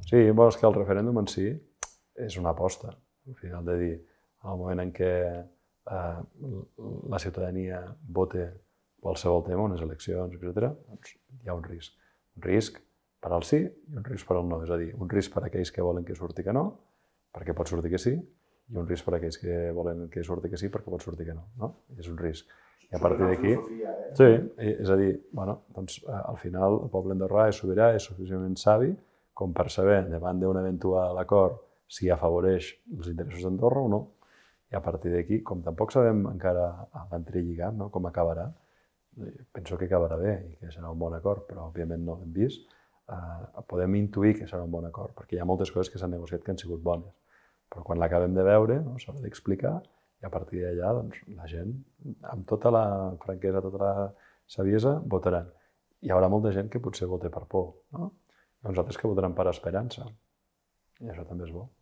Sí, bueno, és que el referèndum en si és una aposta. Al final de dir, al moment en què la ciutadania vote qualsevol tema, unes eleccions, etc., doncs hi ha un risc. Un risc per al sí i un risc per al no. És a dir, un risc per a aquells que volen que surti que no, perquè pot sortir que sí, i un risc per a aquells que volen que surti que sí, perquè pot sortir que no. No? És un risc. I a partir d'aquí... Sí, és a dir, bueno, doncs, al final el poble andorrà és sobirà, és suficientment savi com per saber, davant d'un eventual acord, si afavoreix els interessos d'Andorra o no. I a partir d'aquí, com tampoc sabem encara a l'entrelligat, no, com acabarà, penso que acabarà bé i que serà un bon acord, però òbviament no l'hem vist. Podem intuir que serà un bon acord, perquè hi ha moltes coses que s'han negociat que han sigut bones. Però quan l'acabem de veure, no, s'haurà d'explicar i a partir d'allà doncs, la gent, amb tota la franquesa, tota la saviesa, votaran. Hi haurà molta gent que potser vote per por, no? I uns altres que votaran per esperança. I això també és bo.